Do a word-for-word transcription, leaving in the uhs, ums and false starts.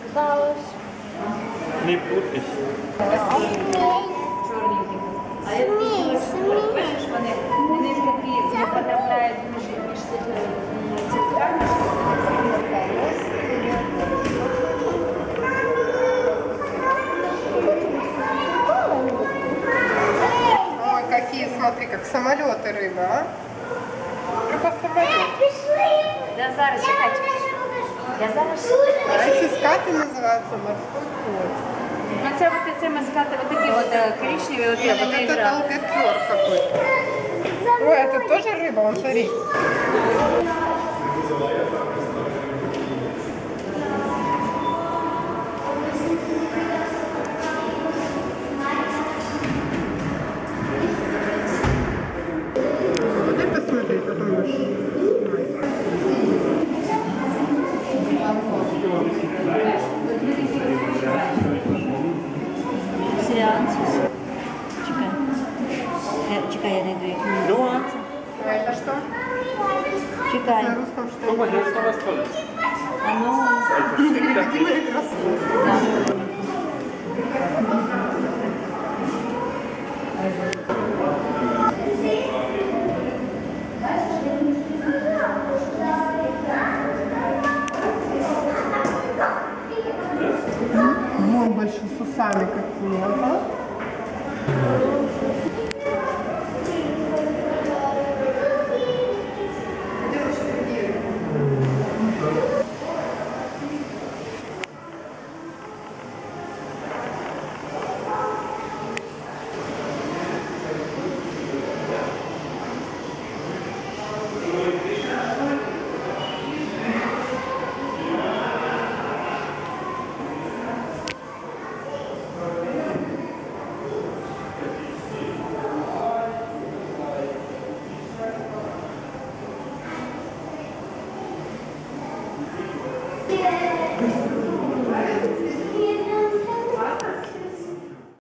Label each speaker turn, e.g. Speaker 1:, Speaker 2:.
Speaker 1: Баус.
Speaker 2: Не путись.
Speaker 1: Чорненькі. А я бачиш, вони, вони такі не потрапляють між, між центрами.
Speaker 3: Ой, какие, смотри, как самолеты рыба, а? Рыба-самолет.
Speaker 1: Я зараз, чекайте. Я зараз.
Speaker 3: А эти скаты называются морской кот.
Speaker 1: Ну це вот цими скати, вот такі вот коричневі, вот
Speaker 3: Нет, вот это толпетер какой-то. Ой, это тоже рыба, вон смотри. Дай посмотреть, потом будешь.
Speaker 1: Сеансус. Чекай. Я, чекай, я найду їх.
Speaker 2: Ну,
Speaker 3: А это что?
Speaker 1: Чекай.
Speaker 3: На русском что?
Speaker 2: ну, конечно, расскажи.
Speaker 1: А ну.
Speaker 3: Невидимые красоты.
Speaker 1: Да.